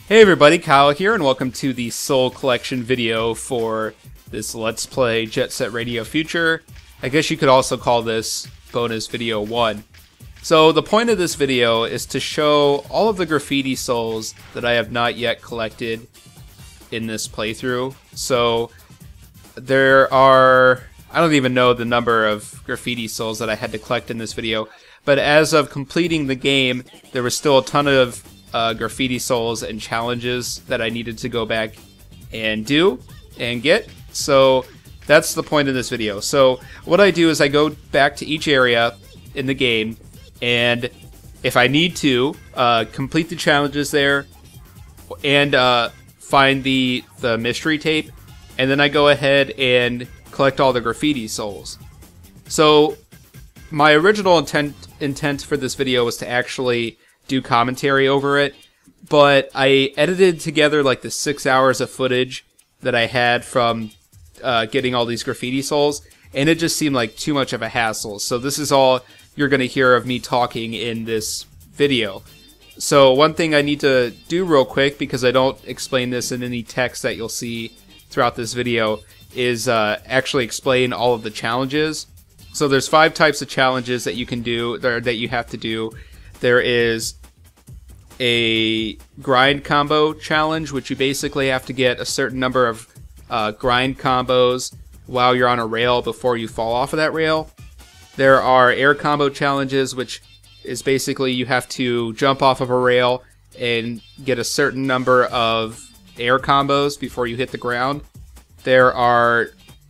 Hey everybody, Kyle here, and welcome to the Soul Collection video for this Let's Play Jet Set Radio Future. I guess you could also call this bonus video 1. So the point of this video is to show all of the graffiti souls that I have not yet collected in this playthrough. So there are, I don't even know the number of graffiti souls that I had to collect in this video, but as of completing the game, there was still a ton of graffiti souls and challenges that I needed to go back and do and get. So that's the point of this video. So what I do is I go back to each area in the game, and if I need to, complete the challenges there and find the mystery tape, and then I go ahead and collect all the graffiti souls. So my original intent for this video was to actually do commentary over it, but I edited together like the 6 hours of footage that I had from getting all these graffiti souls, and it just seemed like too much of a hassle. So this is all you're going to hear of me talking in this video. So one thing I need to do real quick, because I don't explain this in any text that you'll see throughout this video, is actually explain all of the challenges. So there's 5 types of challenges that you can do, that you have to do. There is a grind combo challenge, which you basically have to get a certain number of grind combos while you're on a rail before you fall off of that rail. There are air combo challenges, which is basically you have to jump off of a rail and get a certain number of air combos before you hit the ground. There are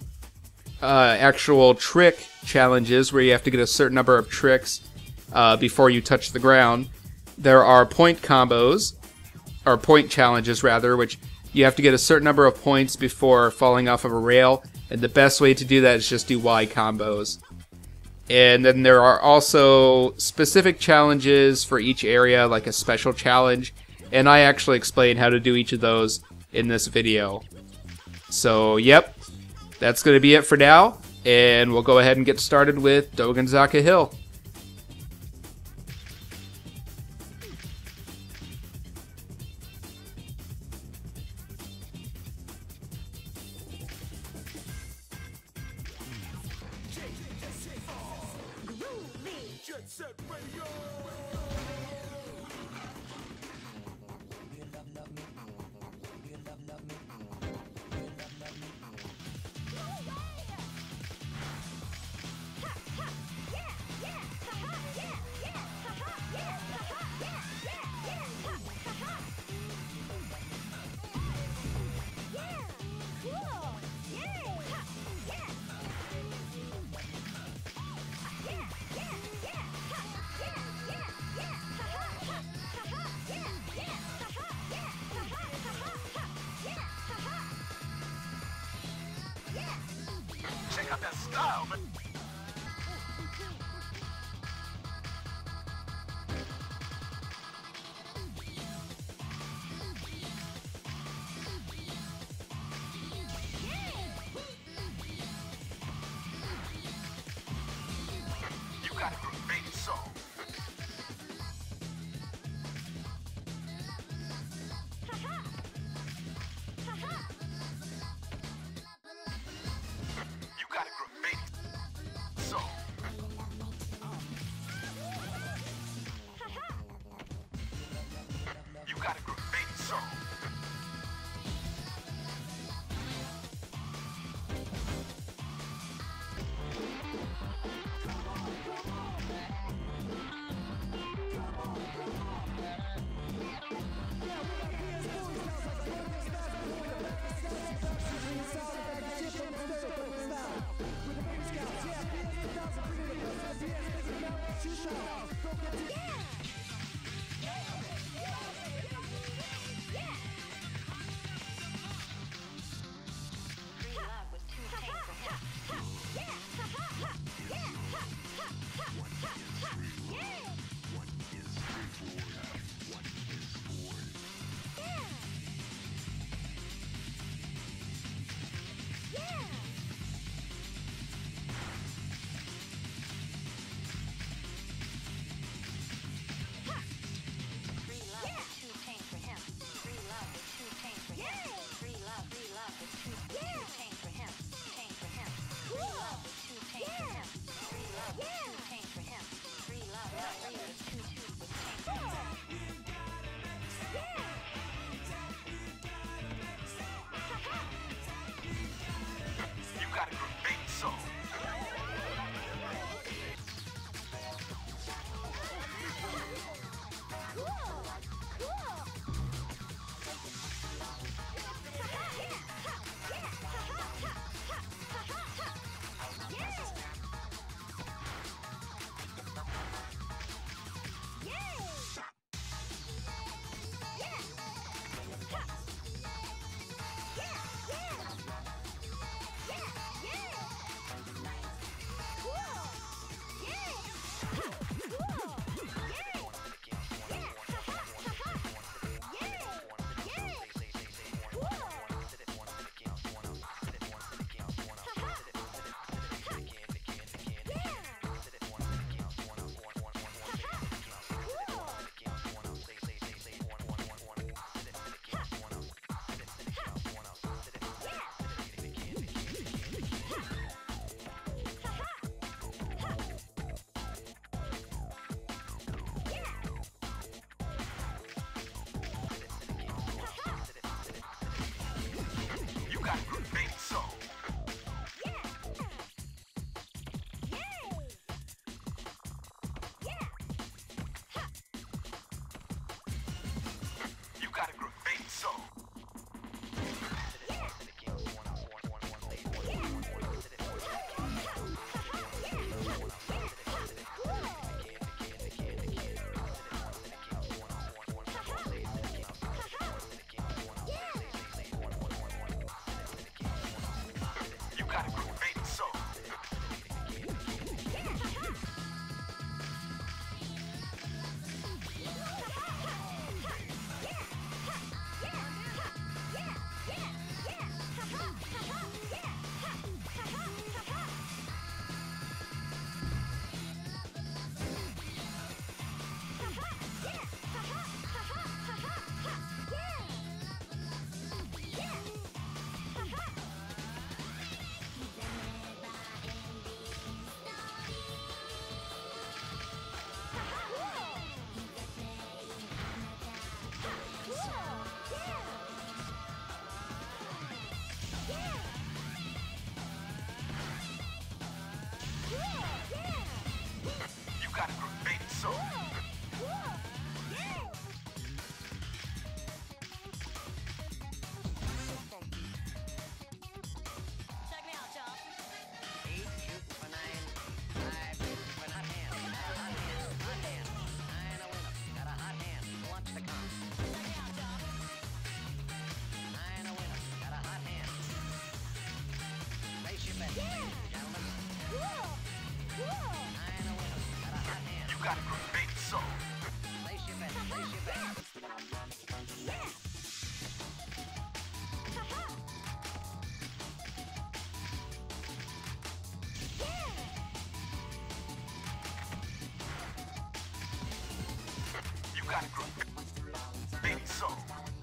actual trick challenges where you have to get a certain number of tricks before you touch the ground. There are point combos, or point challenges rather, which you have to get a certain number of points before falling off of a rail, and the best way to do that is just do Y combos. And then there are also specific challenges for each area, like a special challenge, and I actually explain how to do each of those in this video. So yep, that's going to be it for now, and we'll go ahead and get started with Dogenzaka Hill. Check out that style, man. You got a graffiti soul. You got a graffiti. soul.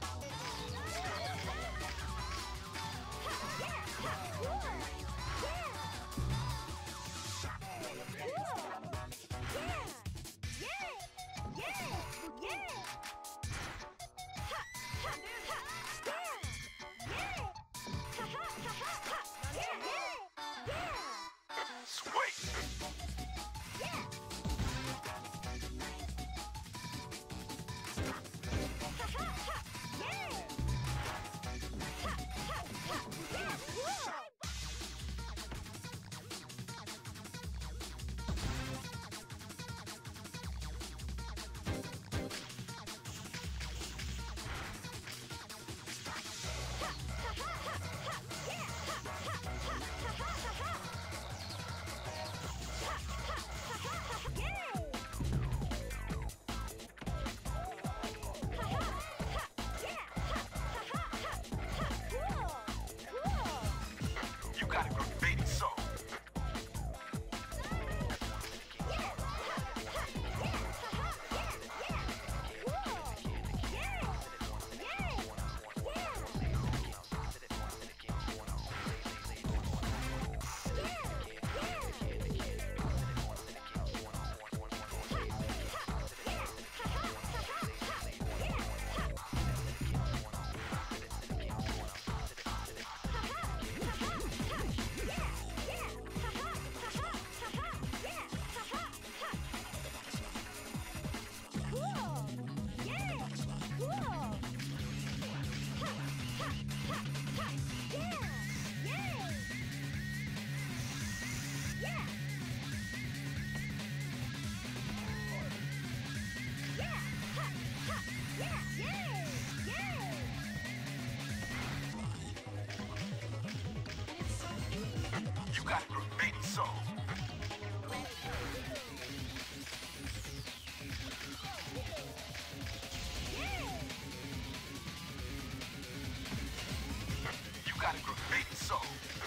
got a graffiti soul.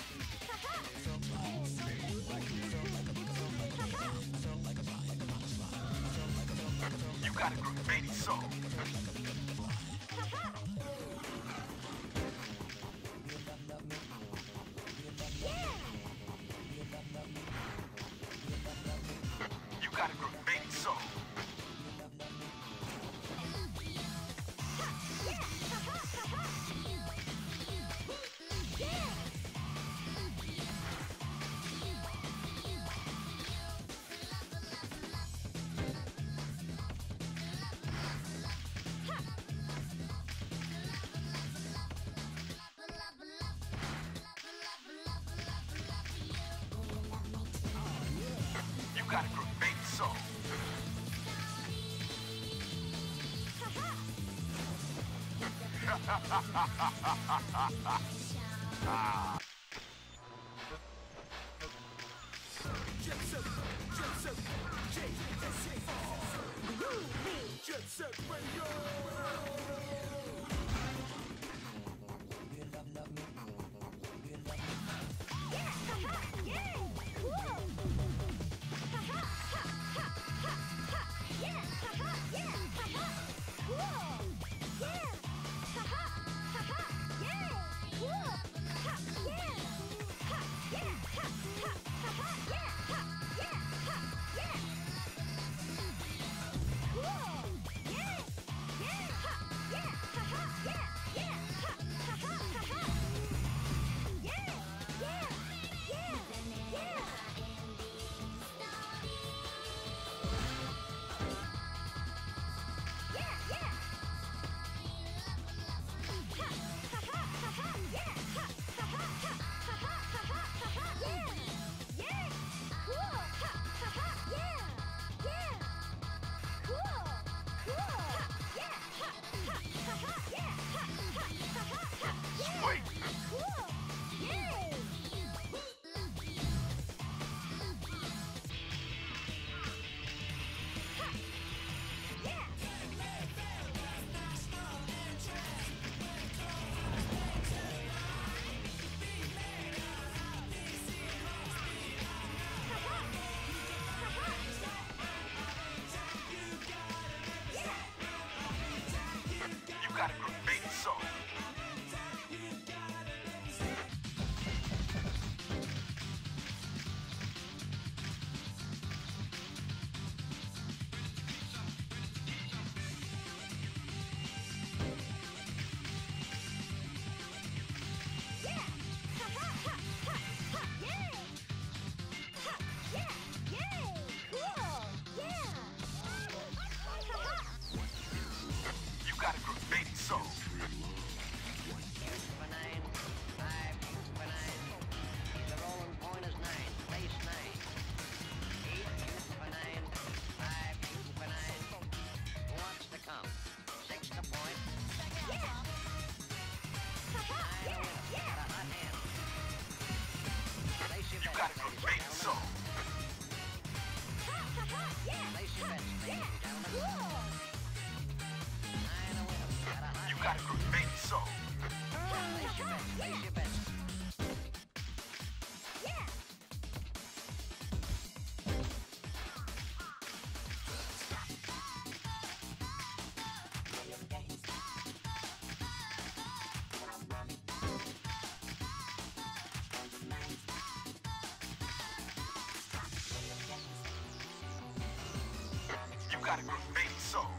You got a graffiti soul. You got a graffiti soul. You got a graffiti soul. Jet Set Radio. graffiti song. You got a graffiti song. You got a graffiti song.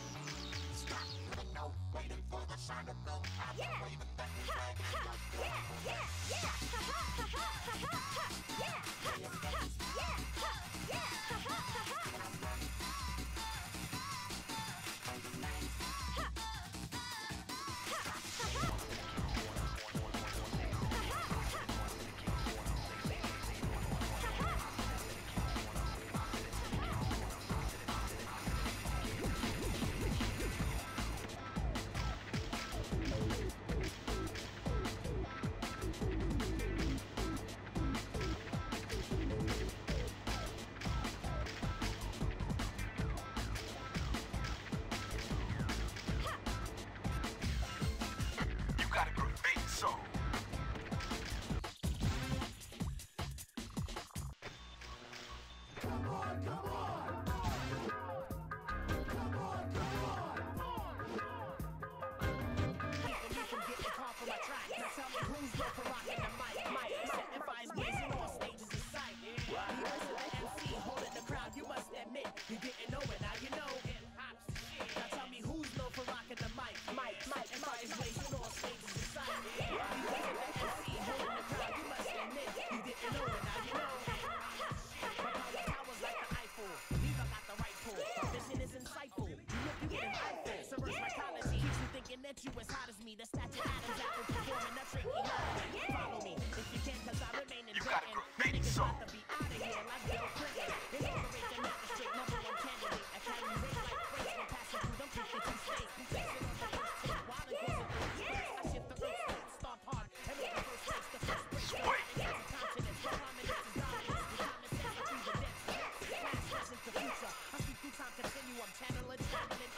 That you as hot as me, the statue Adams apple performing a tricky melody. Follow me if you can, cause I remain in You got a graffiti song. to be out of here like Bill Clinton. Inaugurate the magistrate, number one candidate. I carry weight like freight when passing through them 52 states. Flexing on the first take, while the closing through space. I shift the earth state, start hard, and make the first place. The first break, the continents, the prominence is dominance. The common sense between the dense. Past, present, to future. I speak through time, continue, I'm channeling, traveling.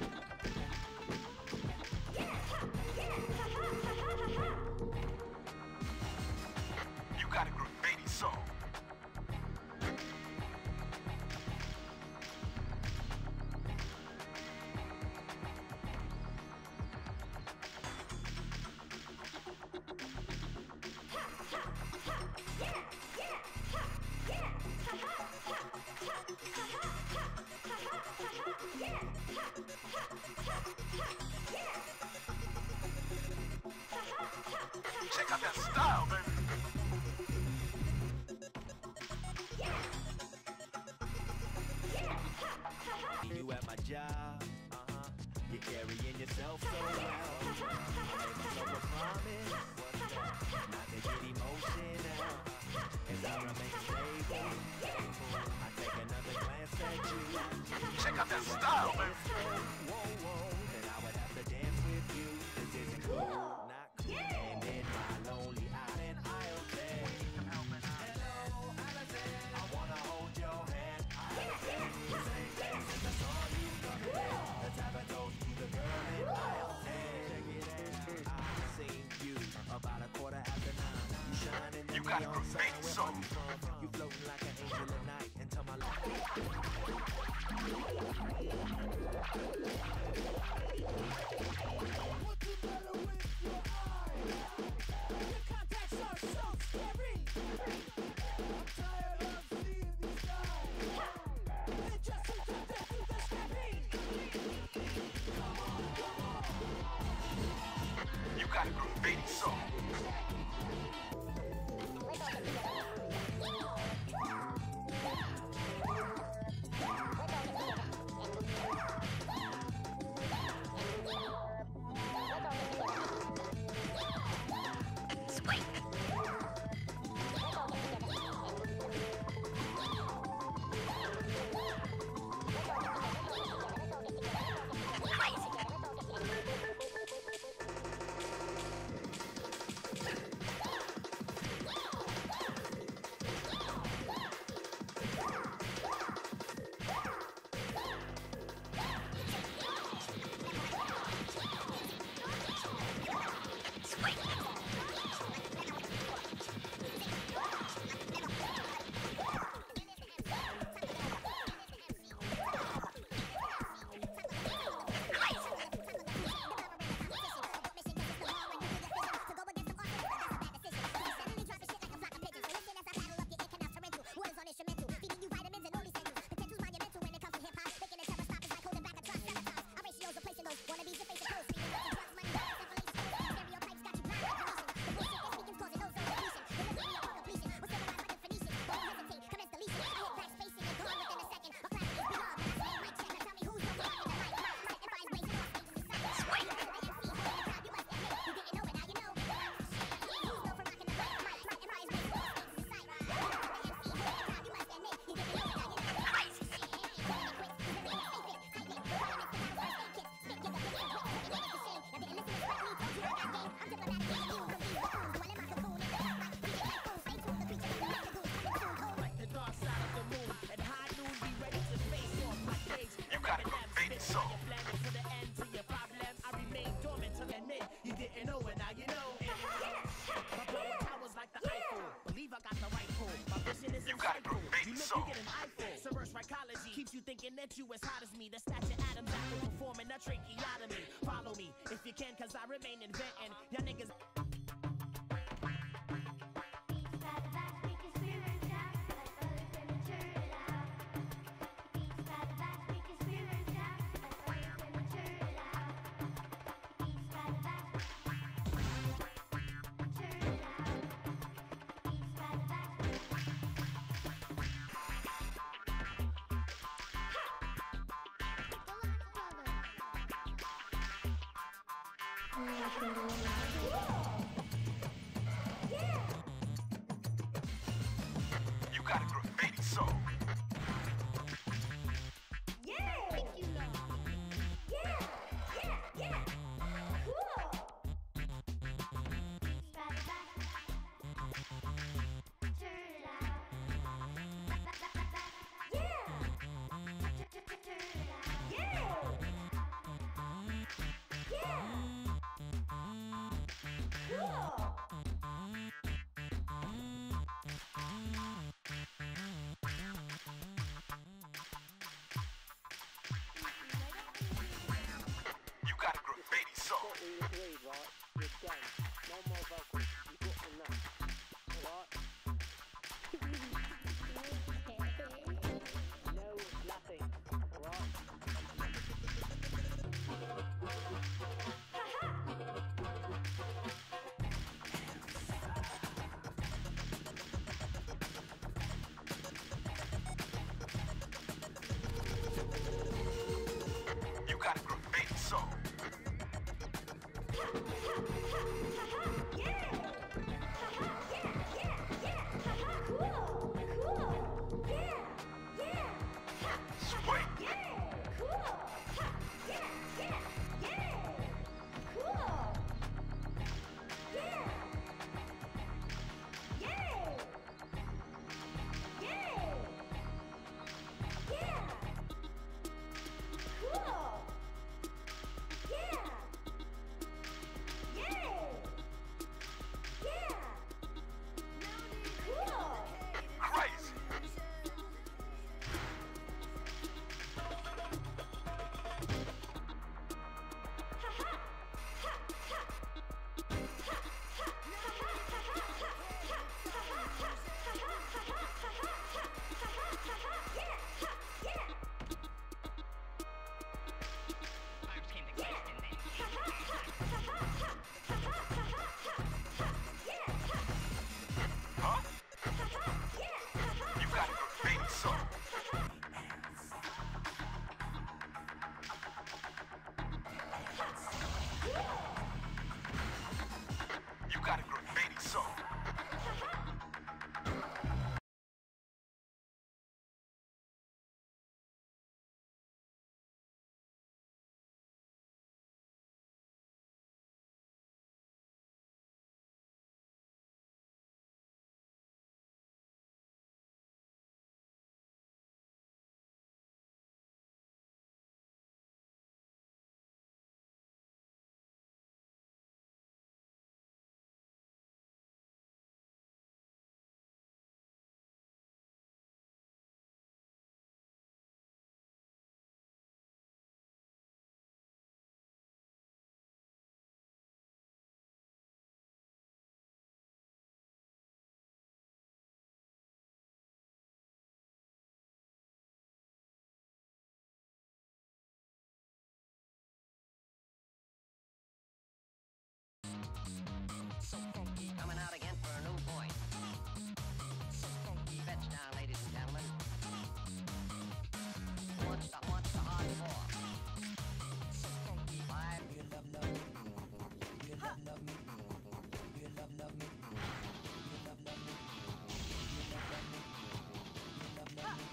You got a graffiti song. Check out that style, baby. You at my job, you're carrying yourself so well. I made myself a promise, not to get emotional. As I remain stable, I take another glance at you. Check out that style, baby. Whoa, whoa, then I would have to dance with you. This isn't cool, not cool. And in my lonely island, I'll say, hello, Allison. I wanna hold your hand. I'll say the same thing since I saw you coming in. The time I told you the girl in aisle 10. Check it out, I seen you about 9:15. You shining in You the got a neon sign. graffiti Where song. are you from? You floating like an angel at night until my life. What's the matter with your eyes? Your contacts are so scary. I'm tired of seeing these guys. They just seem to fit through the scrappy. Come on. You got a graffiti song. didn't know it, now you know it. My power towers like the Eiffel. Believe I got the right pull. My vision is You got a insightful. great You look, soul. you get an eyeful. Subvert psychology keeps you thinking that you as hot as me. The statue atoms after performing a tracheotomy. Follow me if you can, cause I remain inventing. Y'all niggas. Beats by the back, we can spirit down. Like brothers, let me turn it out. Beats by the back, we can spirit down. Like brothers, let me turn it out. Beats by the back, turn it out. Beats by the back. You got a graffiti soul. Yeah! Thank you, Lord. Yeah! Yeah! Yeah! Cool! Beats by the back. Turn it out. Yeah! Turn it out. Yeah! Yeah! Cool! You got a graffiti soul. In this lead, right? You're done. No more vocals. You got enough. Right? No, nothing. Right? You got a graffiti soul. Sweet. Crazy. Huh? You got a graffiti soul. You got a graffiti soul. So funky, coming out again for a new voice. So funky, fetch down, ladies and gentlemen. What's the hardcore? So funky, vibe. You love me. You love me. You love me. You love me. You love me. You love me.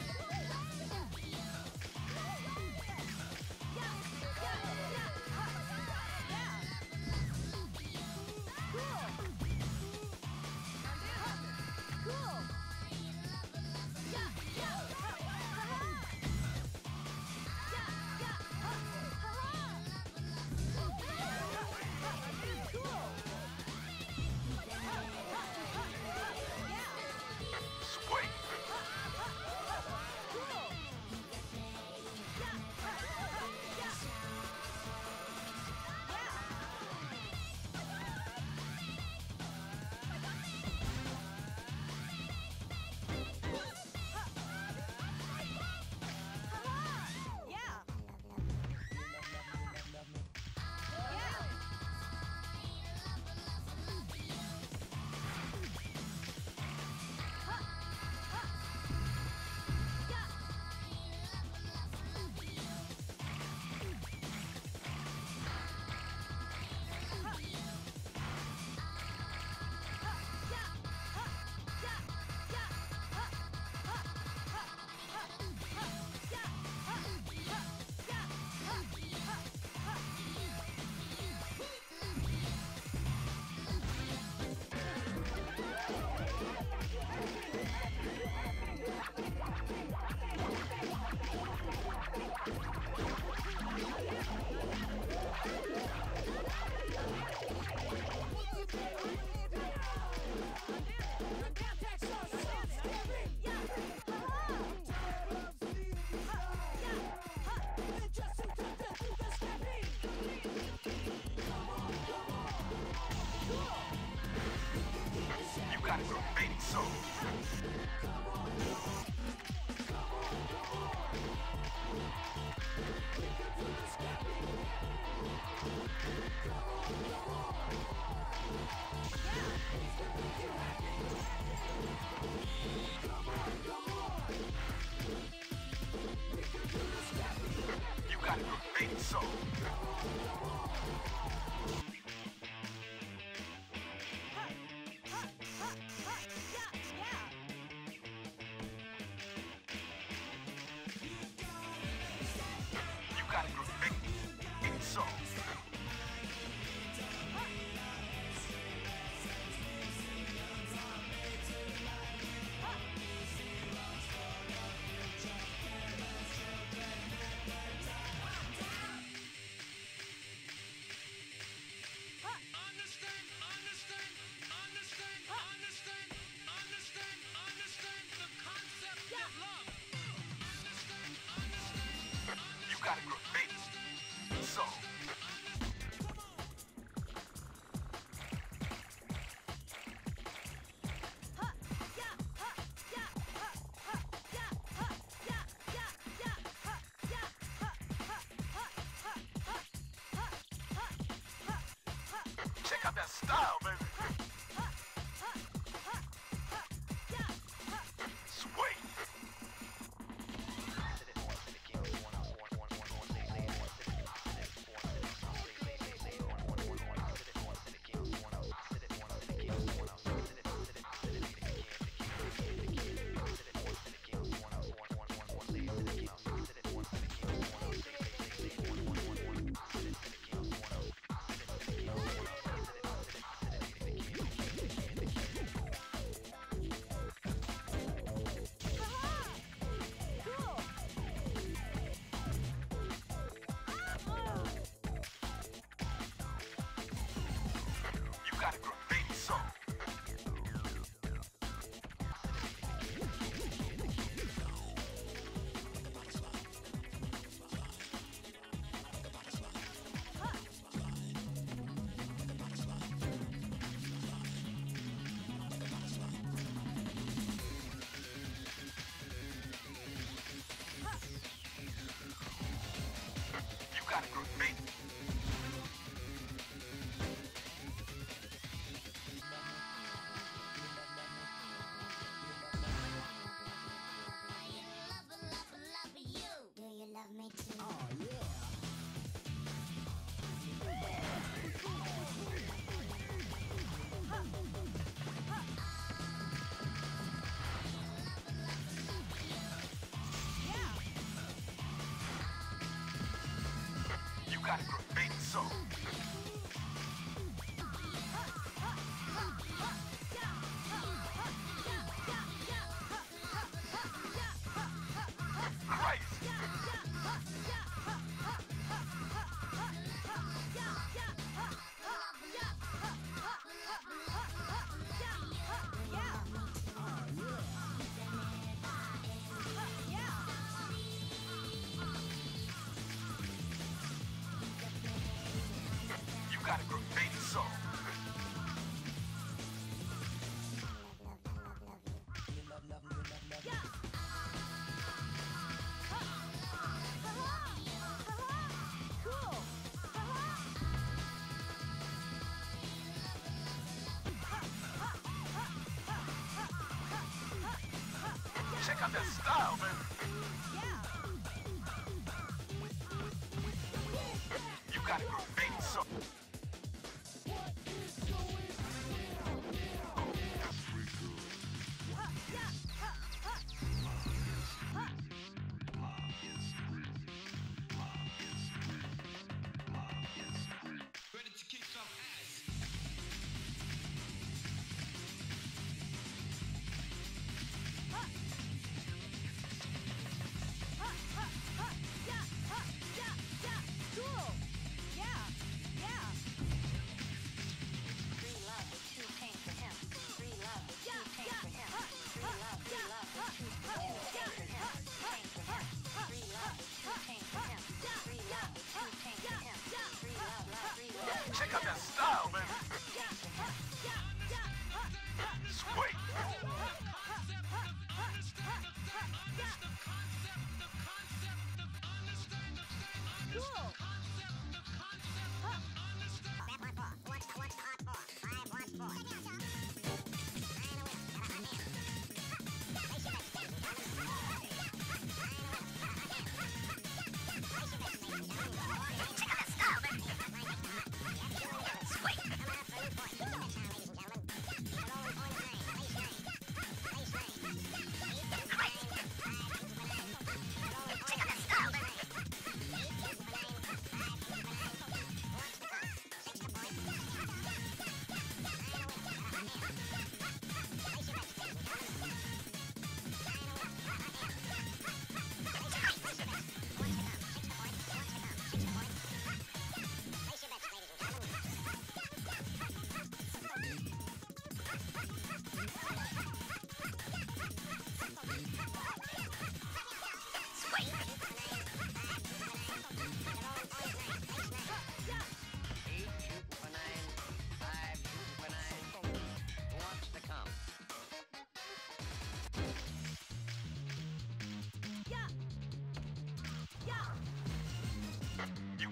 Yeah. soul. You got a graffiti soul. You got a graffiti soul. Check out that style, baby. Sweet. You got a graffiti soul. You got a graffiti. Do you love me too? Oh yeah. You got a graffiti soul. Crazy. You got a graffiti soul. Check out that style, baby. You got a graffiti soul. Ready to kick some ass. Check out that style, baby. Sweet.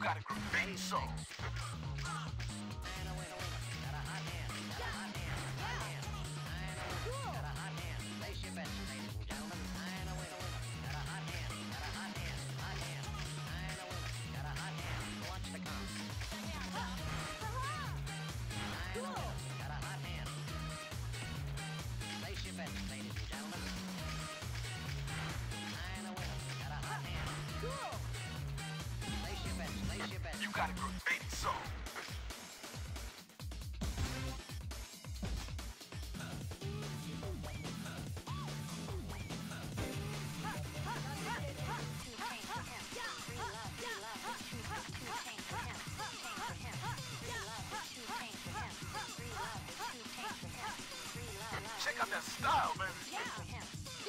got a graffiti soul. You got a graffiti soul. Check out that style, baby.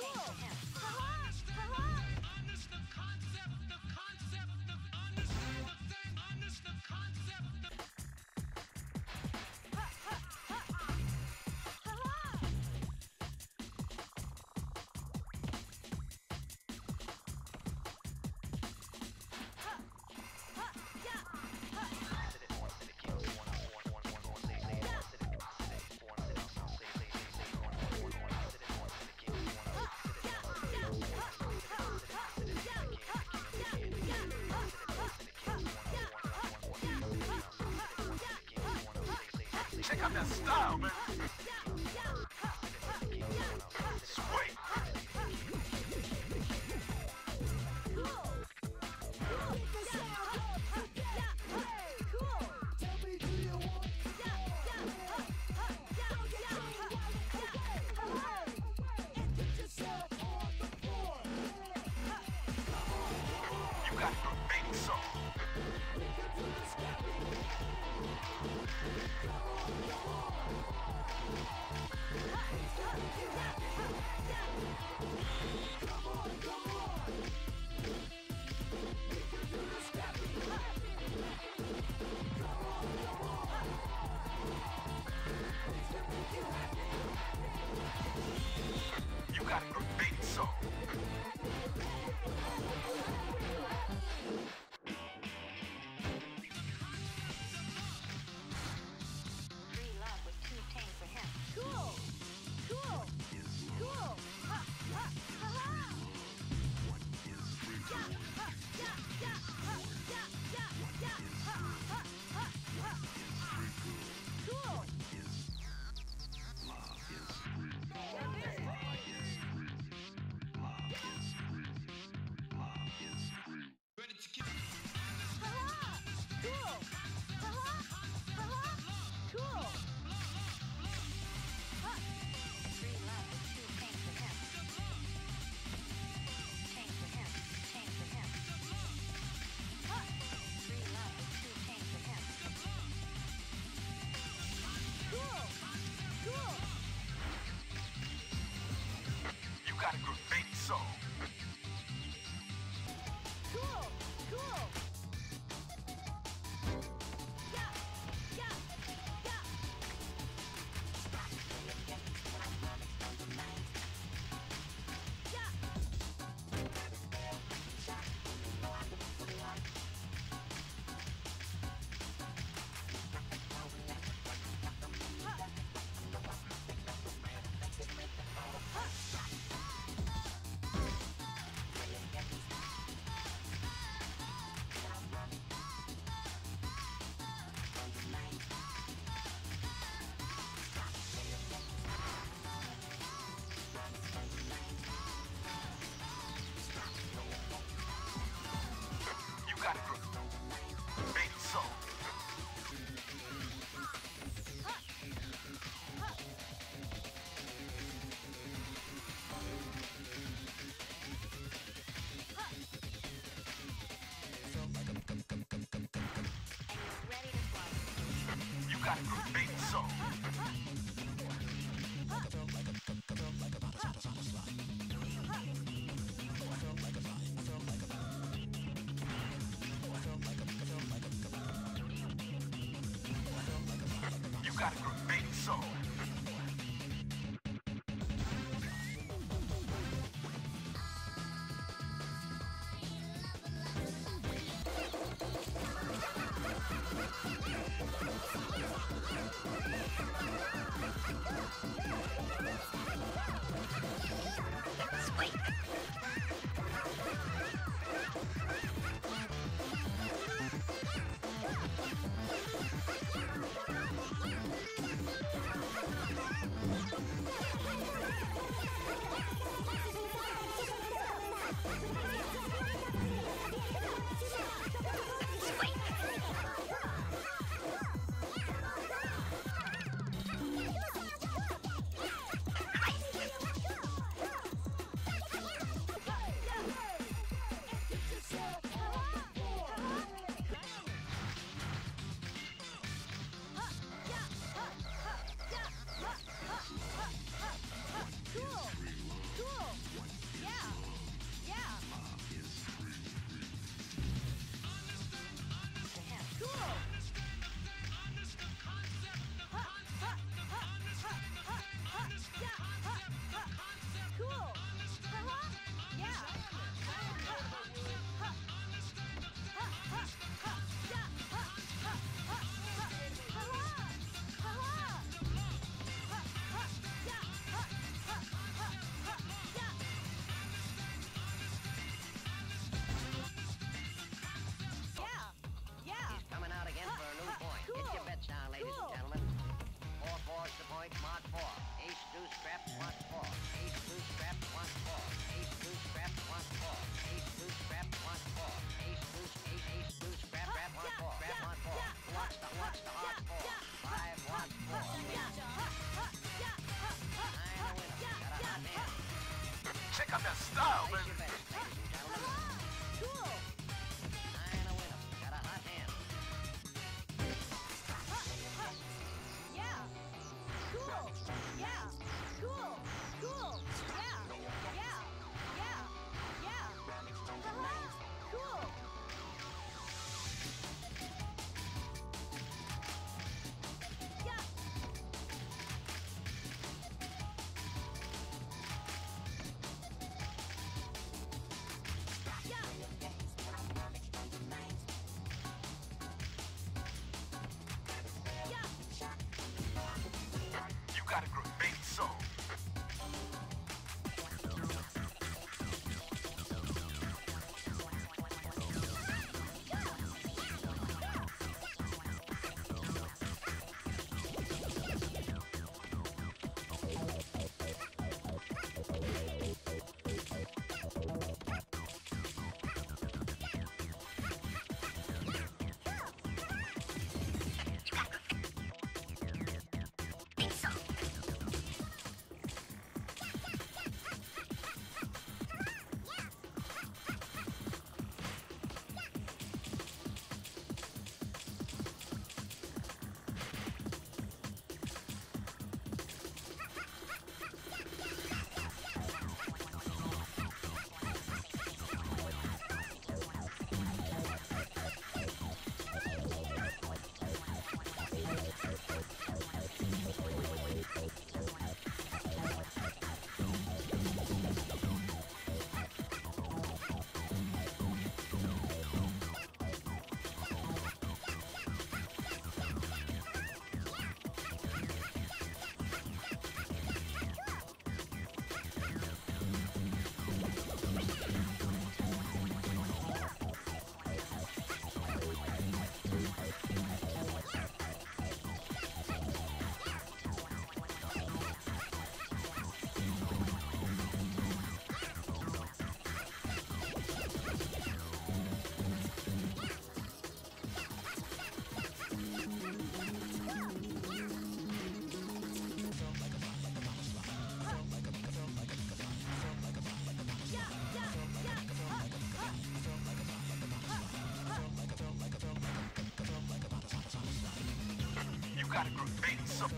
Check out that style, man. Sweet. Tell me, do you want and get yourself on the floor? You got a graffiti soul. Get to the scrappy. Come on, come on. We can do the scrappy. Come on, come on. It's gonna make you happy. You got a graffiti soul. Free love with 2 tank for him. Cool. Cool. Cool. Ha, ha, ha, ha. Yeah, ha, yeah, yeah, ha, yeah, yeah, yeah, ha, ha, ha, ha. Cool. Ha-ha. Cool. Ha-ha. Ha-ha. Cool. Free love with 2 tank for him. Tank for him. Tank for him. Free love with 2 tank for him. Cool. Cool. You got a graffiti soul. Cool. Cool. Yeah. Yeah. Yeah. Yeah. You got a graffiti soul. Ready to flow. You got a graffiti soul. You got a graffiti soul. got a graffiti soul.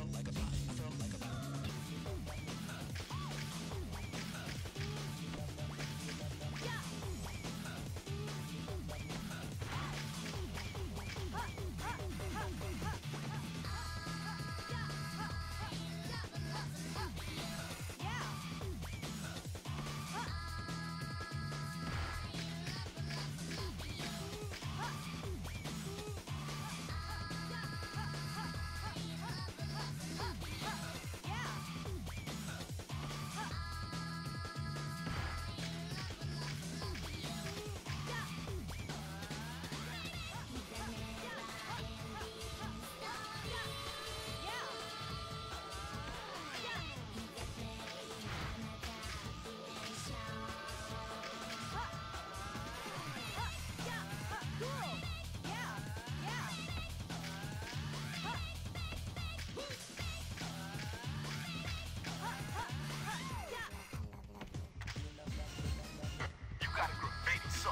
You got a graffiti soul.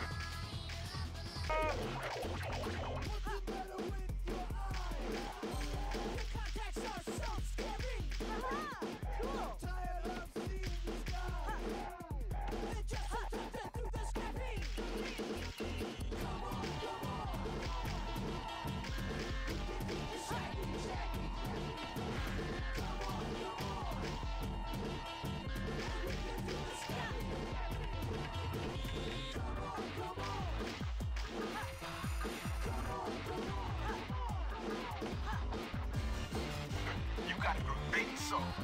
Contacts are so scary. Tired of seeing these guys. They just attempted through the scrapping. Come on, come on. Shaggy, shaggy. Come on, come on. We can do the scrapping. Come on, come on. Come on, come on. You got a graffiti soul.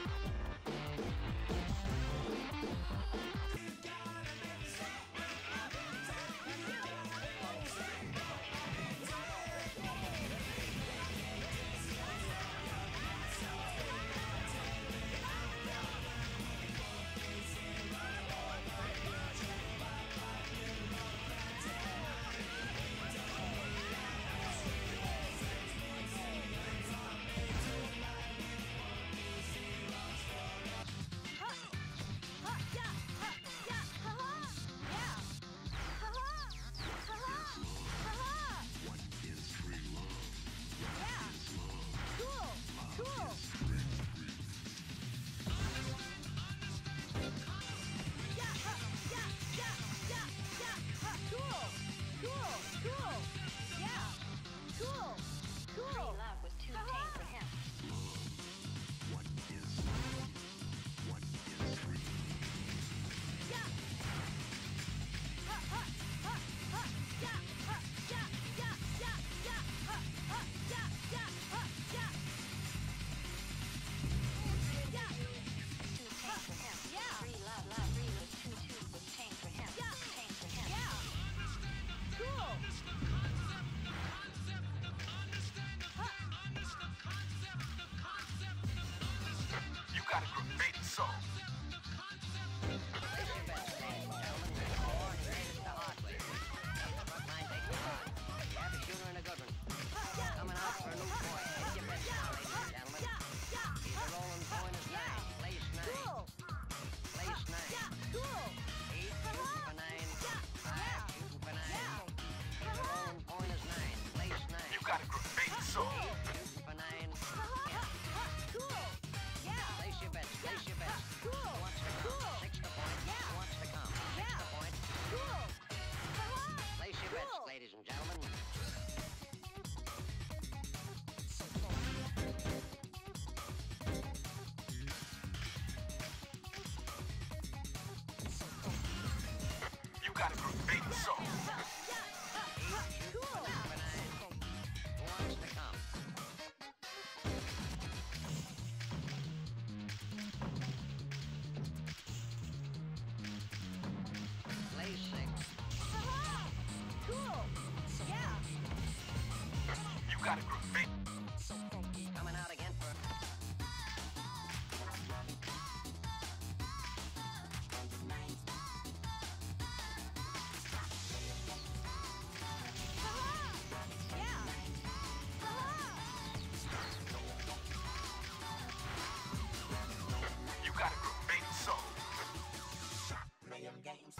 Love was too tame for him. Too tame for him. Free love, free was tame for him. Tame for him. You got a graffiti soul. Coming out for a new boy. Get your best now, ladies and gentlemen. He's a rolling point of 9. Place 9. Place 9. 8 shooting for 9. 5 shooting for 9. He's a rolling point of 9. Place 9. You got a graffiti soul. 8 shooting for 9. Place your bets. Place your bets. Who wants to come? 6 the point. Who wants to come? 6 the point. Place your bets, ladies and gentlemen. You got a graffiti soul. For 9. Who wants to come? Place 6. You got a graffiti. Coming out again for... You got a graffiti soul. Playing games.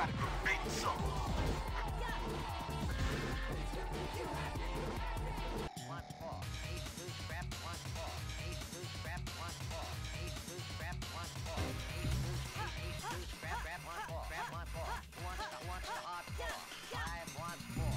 got a graffiti soul. Want four. Ace blue scrap, want four. Ace blue scrap, want four. Ace blue scrap, want four. Ace blue scrap, want four. Scrap, want four. Who wants the hard four? Five wants four.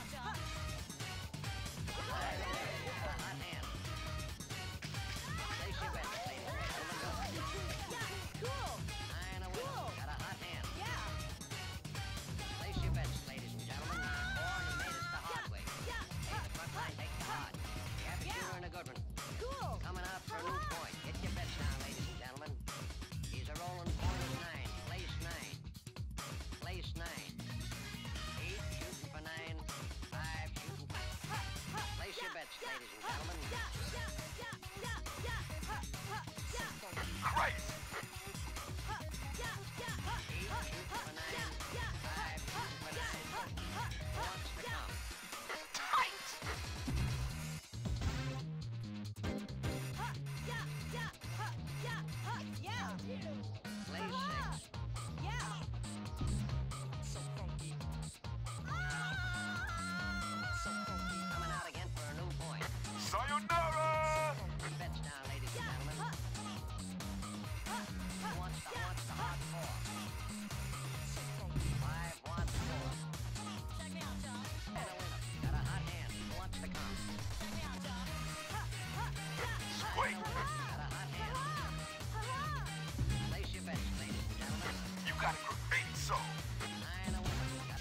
Hot hand. Place your bets, ladies and gentlemen. Nine a winner. Got a hot hand. Place your bets, ladies and gentlemen. Four, and you made us the hard way. Take the front line, take the hard. You have a shooter and a good one. Coming out for a new point. Get your bets down, ladies and gentlemen. He's a rolling point of nine. Place nine. Place nine. Eight shooting for nine. Five shooting for Place your bets, ladies and gentlemen. Christ! Eight shooting for nine. Five shooting for nine. Who wants to come? Tight! Place six. Coming out again for a new point. Sayonara! Bets down, ladies and gentlemen. Who wants the hard four? Five wants four. And a winner. Got a hot hand. Who wants to come? Wait! Got a hot hand. Place your bets, ladies and gentlemen. You got a graffiti soul. Nine a winner. Got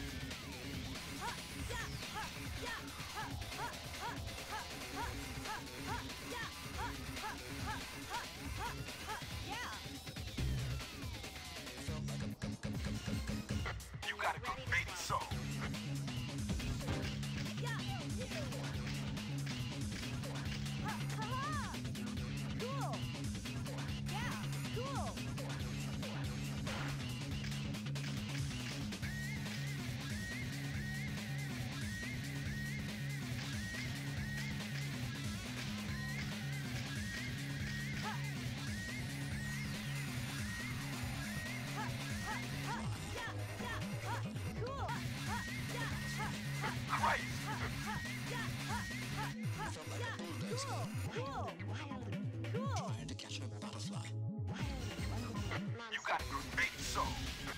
You got a graffiti soul. Christ! Trying to catch a butterfly. You got a graffiti soul.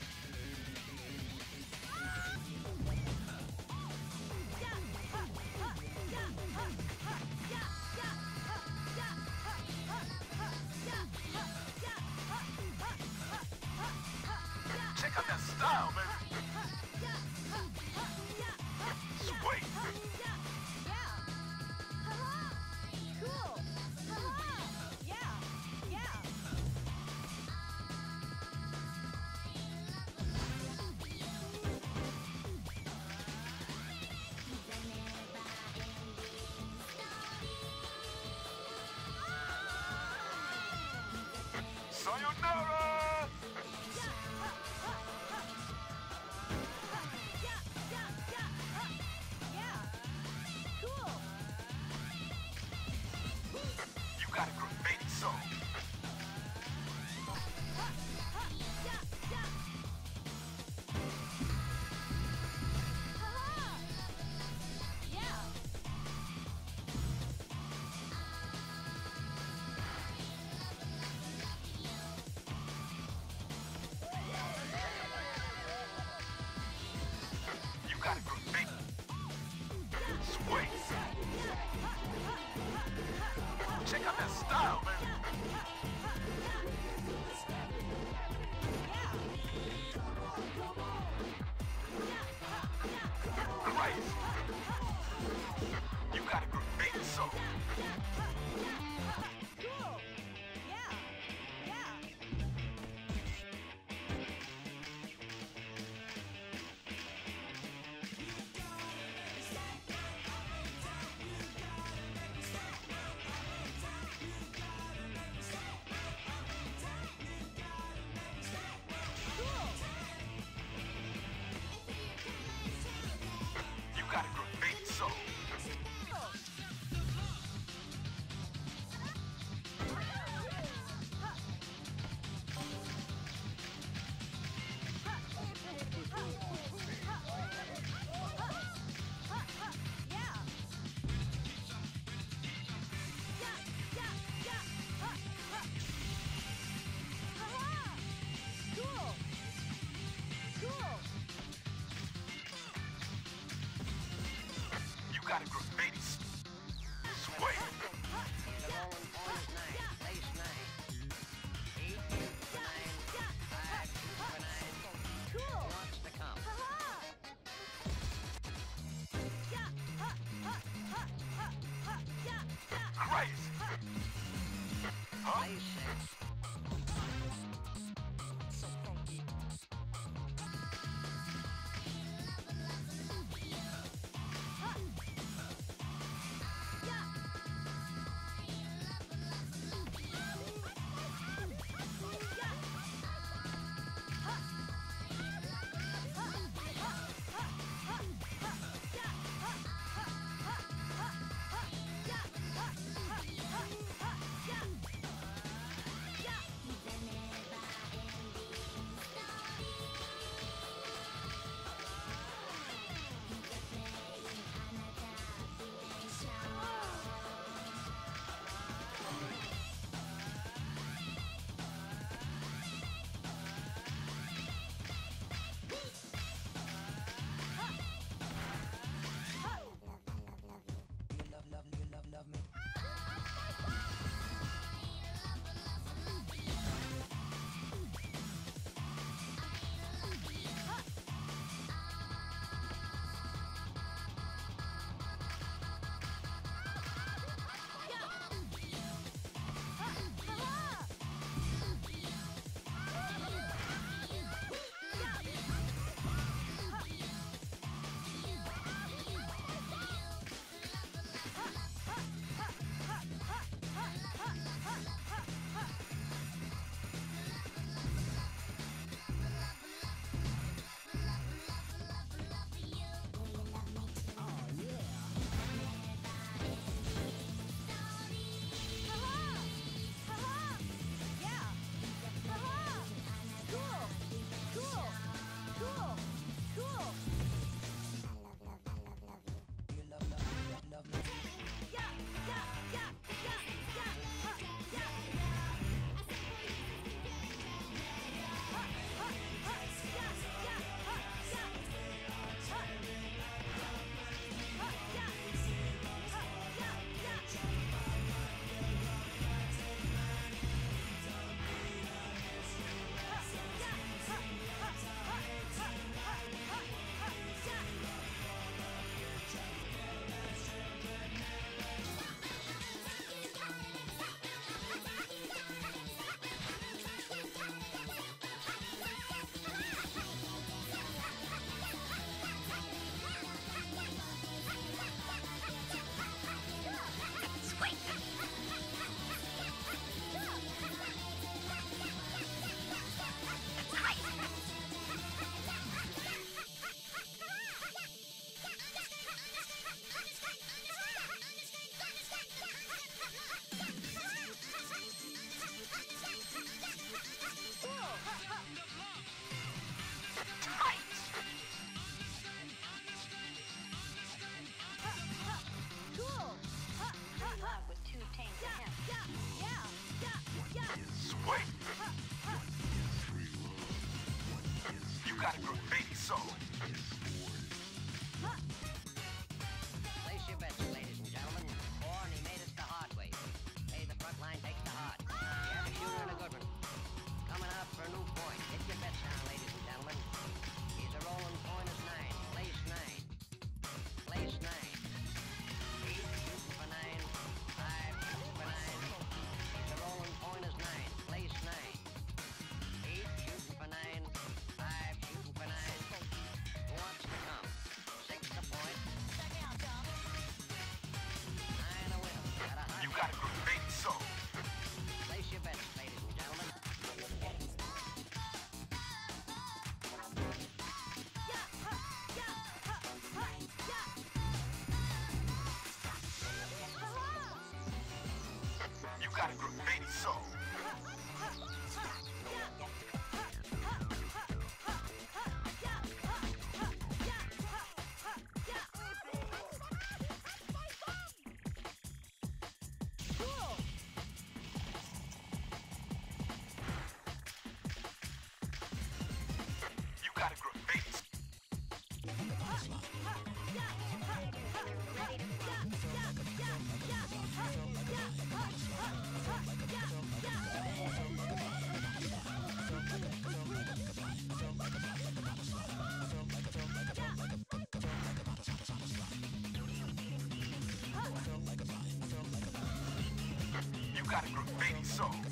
Check out that style, baby. Sweet. Sayonara! You got a graffiti soul. got a graffiti. Sweat. The rolling point is 9. Place 9. 8 shooting for 9. 5 shooting for 9. Who wants to come? Crazy. Place 6. So funky. Love me. Sweat. You got a graffiti song. Place your bets, ladies and gentlemen. Or he made us the hard way. Hey, the front line takes the hard. You have a shooter and a good one. Coming out for a new point. Hit your bets down, ladies and gentlemen. He's a rolling point is 9. Place 9. Place 9. 8 shooting for 9. 5 shooting for 9. He's a rolling point is 9. Place 9. 8 shooting for 9. 5 shooting for 9. Who wants to come? 6 the point. 9 a win. Got a hot You got a graffiti song. Place your bets, ladies and gentlemen. You got a graffiti song. You got a graffiti. Ready to fly. You got a graffiti song.